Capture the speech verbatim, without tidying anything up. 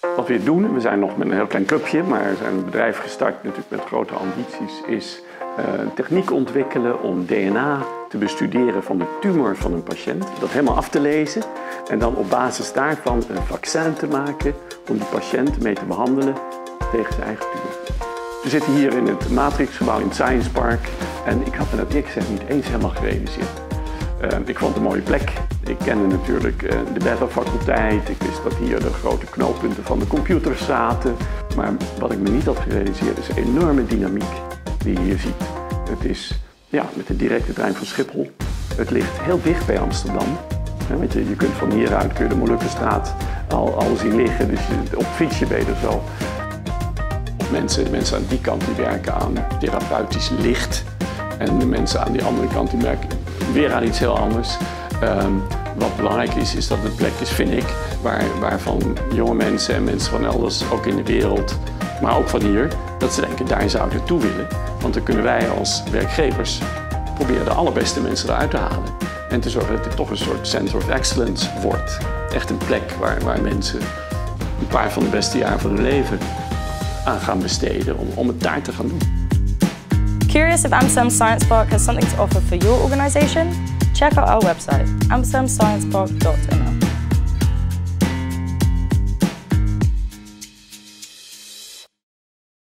Wat we doen, we zijn nog met een heel klein clubje, maar we zijn een bedrijf gestart natuurlijk met grote ambities, is uh, een techniek ontwikkelen om D N A te bestuderen van de tumor van een patiënt, dat helemaal af te lezen en dan op basis daarvan een vaccin te maken om die patiënt mee te behandelen tegen zijn eigen tumor. We zitten hier in het Matrixgebouw in het Science Park en ik had me dat eerlijk gezegd niet eens helemaal gerealiseerd. Uh, ik vond het een mooie plek. Ik kende natuurlijk uh, de B E V A-faculteit. Ik wist dat hier de grote knooppunten van de computers zaten. Maar wat ik me niet had gerealiseerd is de enorme dynamiek die je hier ziet. Het is ja, met de directe trein van Schiphol. Het ligt heel dicht bij Amsterdam. Ja, weet je, je kunt van hieruit kun je de Molukkenstraat al, al zien liggen. Dus je, op fietsje ben je er zo. Mensen, mensen aan die kant die werken aan therapeutisch licht. En de mensen aan die andere kant die werken weer aan iets heel anders. Um, wat belangrijk is, is dat het een plek is, vind ik, waar, waarvan jonge mensen en mensen van elders, ook in de wereld, maar ook van hier, dat ze denken, daar zou ik naartoe willen. Want dan kunnen wij als werkgevers proberen de allerbeste mensen eruit te halen. En te zorgen dat dit toch een soort center of excellence wordt. Echt een plek waar, waar mensen een paar van de beste jaren van hun leven aan gaan besteden om, om het daar te gaan doen. Curious if Amsterdam Science Park has something to offer for your organisation? Check out our website, amsterdam science park dot n l.